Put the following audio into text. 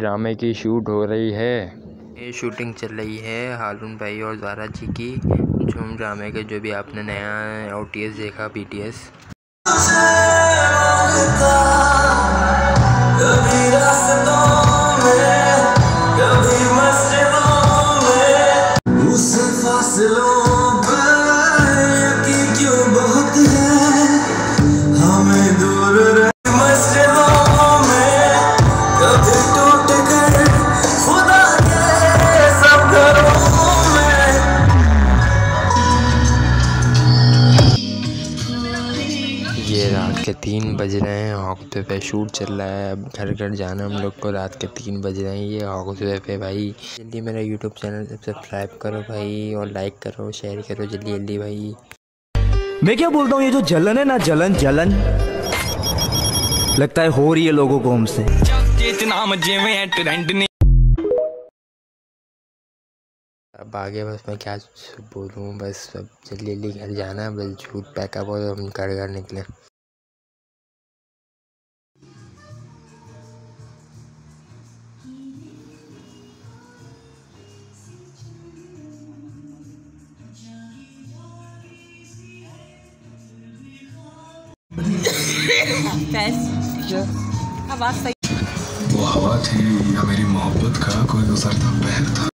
ड्रामे की शूट हो रही है। ये शूटिंग चल रही है हारून भाई और ज़ारा जी की झूम ड्रामे के, जो भी आपने नया OTS देखा BTS। ये रात के 3 बज रहे हैं, हॉकवे पे शूट चल रहा है। अब घर घर जाना हम लोग को, रात के 3 बज रहे हैं। ये हॉकवे पे भाई जल्दी मेरा YouTube चैनल सब्सक्राइब करो भाई, और लाइक करो, शेयर करो जल्दी जल्दी भाई। मैं क्या बोलता हूँ, ये जो जलन है ना, जलन लगता है हो रही है लोगों को हमसे। अब आगे बस मैं क्या बोलूँ, बस अब जल्दी जल्दी घर जाना है, बस शूट पैकअप हो तो हम घर निकले। वो हवा थी या मेरी मोहब्बत का कोई गुजरता पहर था।